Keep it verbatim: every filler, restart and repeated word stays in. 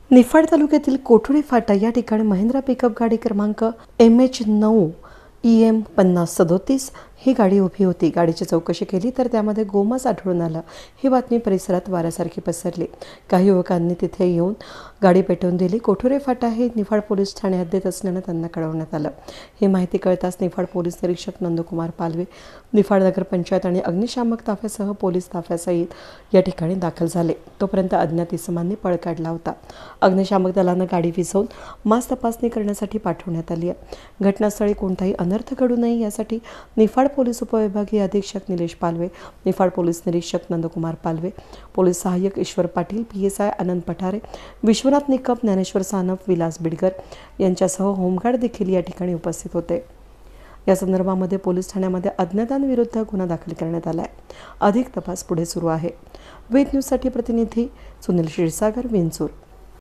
निफाड तालुक्यातील कोठुळे फाटा या ठिकाणी महिंद्रा पिकअप गाडी क्रमांक एम एच नऊ ई एम पन्नास सदोतीस ही गाडी उभी होती। गाडीची चौकशी केली तर त्यामध्ये गोमांस आढळून आलं। ही बातमी परिसरात वाऱ्यासारखी पसरली। काही युवकांनी तिथे येऊन गाडी पेटवून दिली। कोठुळे फाटा हे निफाड पोलीस ठाणे हद्दीत असल्यानं त्यांना कळवण्यात आलं। ही माहिती कळताच निफाड पोलीस निरीक्षक नंदकुमार पालवे, निफाड नगरपंचायत आणि अग्निशामक ताफ्यासह पोलीस ताफ्यासहित या ठिकाणी दाखल झाले। तोपर्यंत अज्ञात इसमांनी पळ काढला होता। अग्निशामक दलानं गाडी विझवून मास तपासणी करण्यासाठी पाठवण्यात आली आहे। घटनास्थळी कोणताही अनर्थ घडू नये यासाठी निफाड पोलीस उपविभागीय अधीक्षक निलेश पालवे, निफाड पोलीस निरीक्षक नंदकुमार पालवे, पोलीस सहाय्यक Ishwar Patil, P S I Anand Pathare, Vishwanath Nikam, Dnyaneshwar Sanap, Vilas Bidkar यांच्यासह होमगार्ड देखील या ठिकाणी उपस्थित होते। या संदर्भामध्ये पोलीस ठाण्यामध्ये अज्ञातांविरुद्ध गुन्हा दाखल करण्यात आला आहे। अधिक तपास पुढे सुरू आहे। वेद न्यूजसाठी प्रतिनिधी सुनील क्षीरसागर, विंचूर।